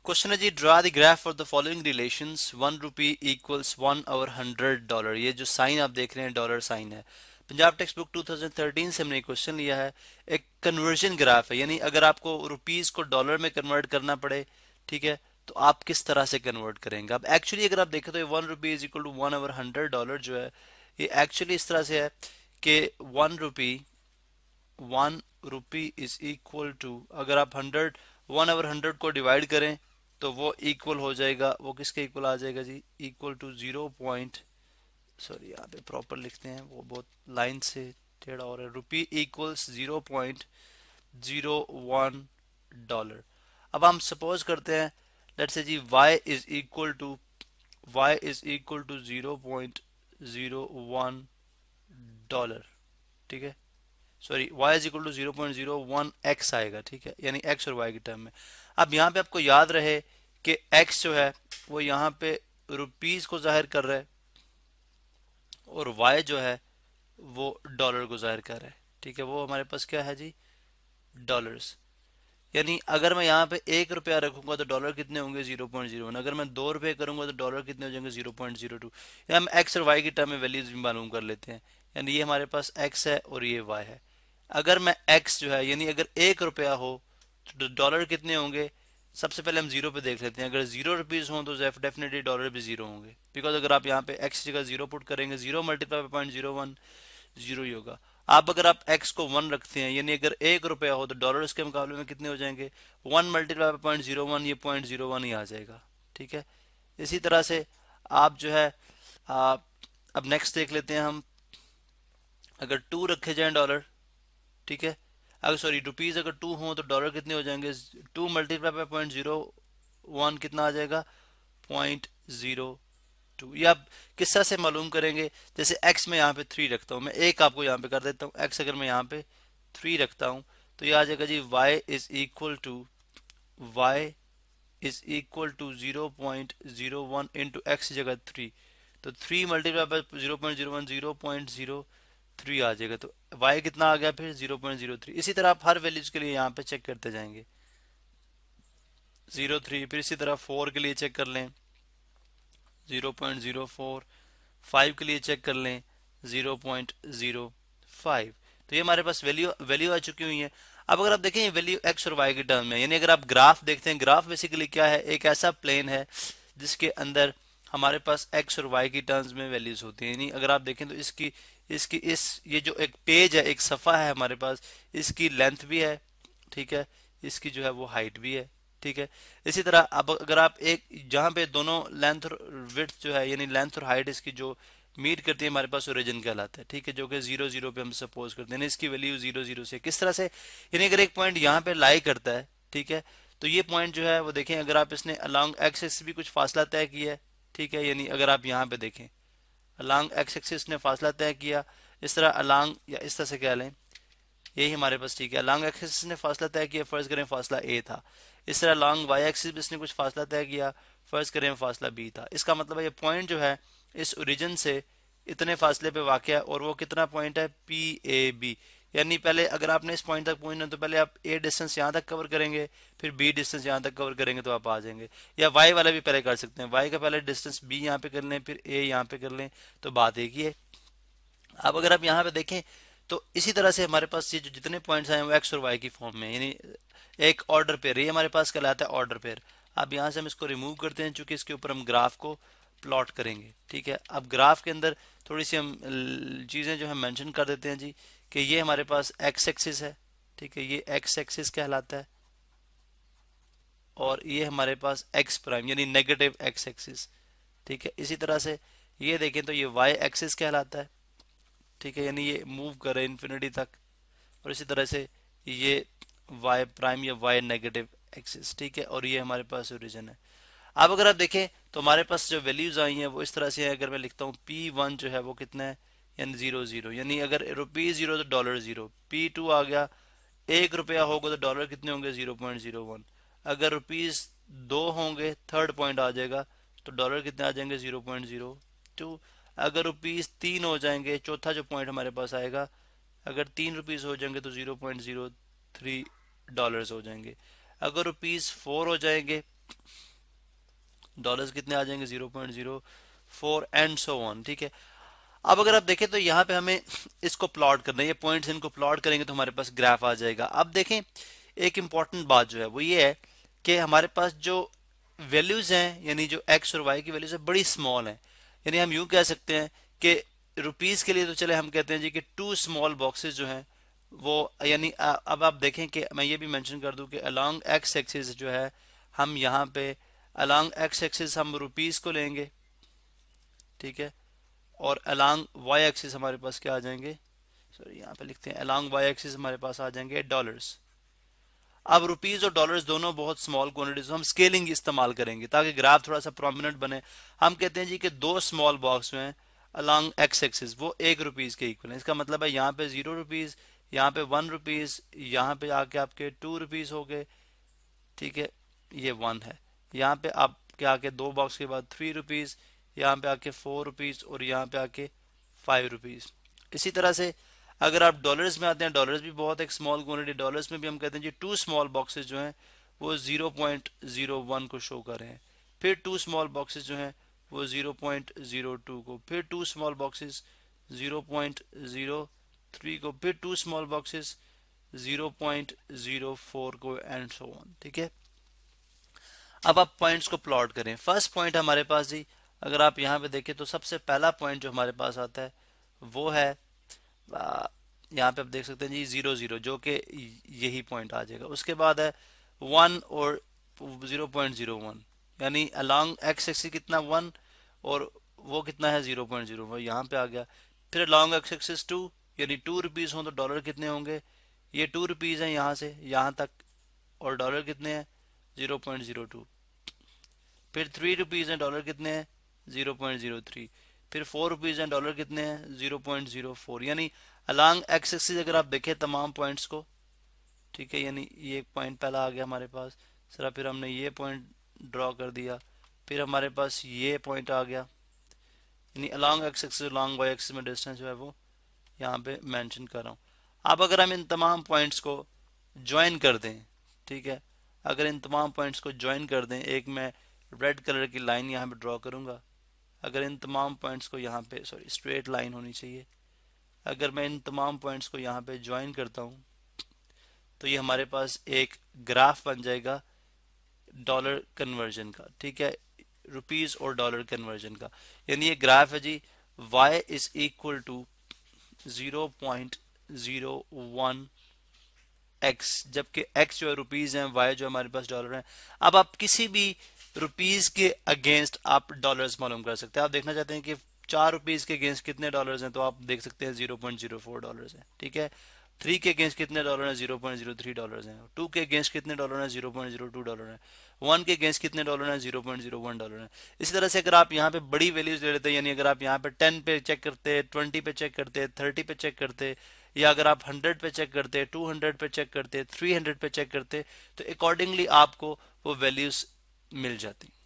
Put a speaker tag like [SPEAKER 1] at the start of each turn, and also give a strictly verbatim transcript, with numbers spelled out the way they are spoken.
[SPEAKER 1] Question है जी, draw the graph for the following relations, one rupee equals one और hundred dollar. ये जो साइन आप देख रहे हैं डॉलर साइन है। Punjab text book two thousand thirteen से हमने क्वेश्चन लिया है। एक कन्वर्जन ग्राफ है, यानी अगर आपको रुपीस को डॉलर में कन्वर्ट करना पड़े, ठीक है, तो आप किस तरह से कन्वर्ट करेंगे। अब एक्चुअली अगर आप देखें तो one rupee is equal to one over hundred dollar जो है, ये एक्चुअली इस तरह से है कि one rupee one rupee is equal to, अगर आप हंड्रेड वन ओवर हंड्रेड को डिवाइड करें तो वो इक्वल हो जाएगा, वो किसके इक्वल आ जाएगा जी, equal to zero point, sorry यहाँ पे प्रॉपर लिखते हैं, वो बहुत लाइन से टेढ़ा हो रहा है, rupee equals zero point zero one dollar. अब हम सपोज करते हैं, लेट्स से जी y is equal to y is equal to zero point zero one dollar, ठीक है, sorry y is equal to zero point zero one x आएगा, ठीक है, यानी x और y के टर्म में। अब यहाँ पे आपको याद रहे कि x जो है वो यहाँ पे रुपीस को जाहिर कर रहा है और y जो है वो डॉलर को जाहिर कर रहा है, ठीक है, वो हमारे पास क्या है जी, डॉलर्स। यानी अगर मैं यहाँ पे एक रुपया रखूंगा तो डॉलर कितने होंगे, जीरो पॉइंट जीरो वन। अगर मैं दो रुपये करूंगा तो डॉलर कितने हो जाएंगे, जीरो पॉइंट जीरो टू। या हम एक्स और वाई की टर्म में वैल्यूज भी मालूम कर लेते हैं, यानी ये हमारे पास एक्स है और ये वाई है। अगर मैं एक्स जो है, यानी अगर एक रुपया हो तो डॉलर कितने होंगे, सबसे पहले हम जीरो पे देख लेते हैं। अगर जीरो रुपीज हो तो डेफिनेटली डॉलर भी जीरो होंगे, बिकॉज अगर आप यहाँ पे एक्स जगह जीरो पुट करेंगे, zero multiply by point zero one, zero ही होगा। आप अगर आप x को वन रखते हैं, यानी अगर एक रुपया हो तो डॉलर के मुकाबले में कितने हो जाएंगे, one multiply by point zero one, ये पॉइंट जीरो वन ही आ जाएगा, ठीक है। इसी तरह से आप जो है आ, अब नेक्स्ट देख लेते हैं हम, अगर टू रखे जाए डॉलर, ठीक है, अगर सॉरी रुपीज अगर टू हो तो डॉलर कितने हो जाएंगे, two multiply by point zero one कितना आ जाएगा, पॉइंट जीरो टू। ये आप किस तरह से मालूम करेंगे, जैसे x में यहाँ पे थ्री रखता हूँ, मैं एक आपको यहाँ पे कर देता हूँ, x अगर मैं यहाँ पे थ्री रखता हूँ तो ये आ जाएगा जी y is equal to y is equal to zero point zero one into x जगह थ्री, तो three multiply by zero point zero one, zero point zero three आ जाएगा, तो y कितना आ गया फिर जीरो पॉइंट जीरो थ्री। इसी तरह आप हर वैल्यूज के लिए यहाँ पे चेक करते जाएंगे, जीरो थ्री, फिर इसी तरह फोर के लिए चेक कर लें zero point zero four, five के लिए चेक कर लें जीरो पॉइंट जीरो फाइव। तो ये हमारे पास वैल्यू वैल्यू आ चुकी हुई है। अब अगर आप देखें ये वैल्यू एक्स और वाई के टर्म में, यानी अगर आप ग्राफ देखते हैं, ग्राफ बेसिकली क्या है, एक ऐसा प्लेन है जिसके अंदर हमारे पास एक्स और वाई की टर्म्स में वैल्यूज होती हैं। यानी अगर आप देखें तो इसकी इसकी इस ये जो एक पेज है, एक सफ़ा है हमारे पास, इसकी लेंथ भी है, ठीक है, इसकी जो है वो हाइट भी है, ठीक है। इसी तरह अब अगर आप एक जहां पे दोनों लेंथ और विड्थ जो है, यानी लेंथ और हाइट इसकी जो मीट करती है, हमारे पास ओरिजिन कहलाता है, ठीक है, जो कि जीरो जीरो पे हम सपोज करते हैं, इसकी वैल्यू जीरो जीरो से किस तरह से, यानी अगर एक पॉइंट यहाँ पे लाई करता है, ठीक है, तो ये पॉइंट जो है वो देखें, अगर आप इसने अलॉन्ग एक्स एक्सिस भी कुछ फासला तय किया है, ठीक है, यानी अगर आप यहाँ पे देखें अलॉन्ग एक्स एक्सिस ने फासला तय किया, इस तरह अलॉन्ग, या इस तरह से कह लें, यही हमारे पास, ठीक है, लॉन्ग एक्सिस ने फासला तय किया, फर्ज करें फासला ए था। इस तरह लॉन्ग वाई एक्सिस भी इसने कुछ फासला तय किया, फर्ज करें फासला बी था। इसका मतलब है ये पॉइंट जो है इस ओरिजिन से इतने फासले पे वाक़ है, और वो कितना पॉइंट है, पी ए बी। यानी पहले अगर आपने इस पॉइंट तक पहुंचना तो पहले आप ए डिस्टेंस यहाँ तक कवर करेंगे, फिर बी डिस्टेंस यहाँ तक कवर करेंगे तो आप आ जाएंगे। या वाई वाला भी पहले कर सकते हैं, वाई का पहले डिस्टेंस बी यहाँ पे कर लें, फिर ए यहाँ पे कर लें, तो बात एक ही है। अब अगर आप यहाँ पे देखें तो इसी तरह से हमारे पास ये जो जितने पॉइंट्स आए वो एक्स और वाई की फॉर्म में, यानी एक ऑर्डर पेयर, ये हमारे पास कहलाता है ऑर्डर पेयर। अब यहाँ से हम इसको रिमूव करते हैं, चूंकि इसके ऊपर हम ग्राफ को प्लॉट करेंगे, ठीक है। अब ग्राफ के अंदर थोड़ी सी हम चीज़ें जो है मेंशन कर देते हैं जी, कि ये हमारे पास एक्स एक्सिस है, ठीक है, ये एक्स एक्सिस कहलाता है, और ये हमारे पास एक्स प्राइम यानी नेगेटिव एक्स एक्सिस, ठीक है। इसी तरह से ये देखें तो ये वाई एक्सिस कहलाता है, ठीक है, यानी ये मूव करे इन्फिनिटी तक, और इसी तरह से ये y प्राइम या y नेगेटिव एक्सिस, ठीक है, और ये हमारे पास ओरिजिन है। अब अगर आप देखें तो हमारे पास जो वैल्यूज आई हैं वो इस तरह से है, अगर मैं लिखता हूँ पी वन जो है वो कितना है, यानी जीरो जीरो, यानी अगर रुपीज जीरो तो डॉलर जीरो, पी टू आ गया, एक रुपया होगा तो डॉलर कितने होंगे, जीरो पॉइंट जीरो वन, अगर रुपीज दो होंगे थर्ड पॉइंट आ जाएगा तो डॉलर कितने आ जाएंगे, जीरो पॉइंट जीरो टू, अगर रुपीज तीन हो जाएंगे, चौथा जो पॉइंट हमारे पास आएगा, अगर तीन रुपीज हो जाएंगे तो zero point zero three dollars हो जाएंगे, अगर रुपीज फोर हो जाएंगे डॉलर्स कितने आ जाएंगे zero point zero four and so on. ठीक है, अब अगर आप देखें तो यहाँ पे हमें इसको प्लॉट करना है, ये पॉइंट्स इनको प्लॉट करेंगे तो हमारे पास ग्राफ आ जाएगा। अब देखें एक इंपॉर्टेंट बात जो है वो ये है कि हमारे पास जो वैल्यूज हैं यानी जो एक्स और वाई की वैल्यूज है बड़ी स्मॉल है, यानी हम यूं कह सकते हैं कि रुपीस के लिए तो चले हम कहते हैं जी कि टू स्मॉल बॉक्सेस जो हैं वो, यानी अब आप देखें कि मैं ये भी मेंशन कर दूं कि अलोंग एक्स एक्सिस जो है हम यहाँ पे अलोंग एक्स एक्सिस हम रुपीस को लेंगे, ठीक है, और अलोंग वाई एक्सिस हमारे पास क्या आ जाएंगे, सॉरी यहाँ पे लिखते हैं अलोंग वाई एक्सिस हमारे पास आ जाएंगे डॉलर्स। अब रुपीस और डॉलर्स दोनों बहुत स्मॉल क्वांटिटीज, हम स्केलिंग इस्तेमाल करेंगे ताकि ग्राफ थोड़ा सा प्रोमिनेंट बने। हम कहते हैं जी कि दो स्मॉल बॉक्स में अलोंग एक्स एक्सिस वो एक रुपीस के इक्वल है। इसका मतलब है यहाँ पे जीरो रुपीस, यहाँ पे वन रुपीस, यहाँ पे आके आपके टू रुपीस हो गए, ठीक है, ये वन है। यहाँ पे आपके आके दो बॉक्स के बाद थ्री रुपीस, यहाँ पे आके फोर रुपीस और यहाँ पे आके फाइव रुपीस। इसी तरह से अगर आप डॉलर्स में आते हैं, डॉलर्स भी बहुत एक स्मॉल क्वांटिटी, डॉलर्स में भी हम कहते हैं जी टू स्मॉल बॉक्सेस जो हैं वो ज़ीरो पॉइंट ज़ीरो वन को शो कर रहे हैं, फिर टू स्मॉल बॉक्सेस जो हैं वो ज़ीरो पॉइंट ज़ीरो टू को, फिर two small boxes zero point zero three को, फिर two small boxes zero point zero four को एंड सो ऑन। ठीक है, अब आप पॉइंट्स को प्लॉट करें। फर्स्ट पॉइंट हमारे पास जी अगर आप यहाँ पे देखें तो सबसे पहला पॉइंट जो हमारे पास आता है वो है यहाँ पे आप देख सकते हैं जी जीरो जीरो, जो कि यही पॉइंट आ जाएगा। उसके बाद है वन और जीरो पॉइंट जीरो वन, यानी अलोंग एक्स एक्सिस कितना वन और वो कितना है जीरो पॉइंट जीरो वन, यहाँ पे आ गया। फिर अलोंग एक्स एक्सिस टू, यानी टू रुपीज हो तो डॉलर कितने होंगे, ये टू रुपीज है यहाँ से यहाँ तक, और डॉलर कितने हैं जीरो पॉइंट जीरो टू। फिर थ्री रुपीज हैं, डॉलर कितने हैं जीरो पॉइंट जीरो थ्री। फिर फोर रुपीज हैं, डॉलर कितने हैं जीरो पॉइंट जीरो फोर। यानी अलोंग एक्स एक्सिस अगर आप देखें तमाम पॉइंट्स को, ठीक है, यानी ये एक पॉइंट पहला आ गया हमारे पास, सर फिर हमने ये पॉइंट ड्रॉ कर दिया, फिर हमारे पास ये पॉइंट आ गया, यानी along x axis along y axis में डिस्टेंस जो है वो यहाँ पे मेंशन कर रहा हूँ। अब अगर हम इन तमाम पॉइंट्स को ज्वाइन कर दें, ठीक है, अगर इन तमाम पॉइंट्स को ज्वाइन कर दें, एक मैं रेड कलर की लाइन यहाँ पे ड्रॉ करूँगा, अगर इन तमाम पॉइंट्स को यहाँ पे, सॉरी स्ट्रेट लाइन होनी चाहिए, अगर मैं इन तमाम पॉइंट्स को यहाँ पे ज्वाइन करता हूँ तो ये हमारे पास एक ग्राफ बन जाएगा डॉलर कन्वर्जन का, ठीक है, रुपीस और डॉलर कन्वर्जन का। यानी ये ग्राफ है जी y is equal to zero point zero one x, जबकि x जो है रुपीस है, y जो हमारे पास डॉलर है। अब आप किसी भी रुपीस के अगेंस्ट आप डॉलर्स मालूम कर सकते हैं। आप देखना चाहते हैं कि चार रुपीस के अगेंस्ट कितने डॉलर्स हैं, तो आप देख सकते हैं zero point zero four dollars हैं, ठीक है। थ्री के अगेंस्ट कितने डॉलर हैं, zero point zero three dollars हैं। टू के अगेंस्ट कितने डॉलर हैं, zero point zero two dollar हैं। वन के अगेंस्ट कितने डॉलर हैं, zero point zero one dollar हैं। इसी तरह से अगर आप यहाँ पे बड़ी वैल्यूज ले लेते हैं, यानी अगर आप यहाँ पे टेन पे चेक करते, ट्वेंटी पे चेक करते, थर्टी पे चेक करते, या अगर आप हंड्रेड पे चेक करते, टू हंड्रेड पे चेक करते, थ्री हंड्रेड पे चेक करते, तो अकॉर्डिंगली आपको वो वैल्यूज मिल जाती।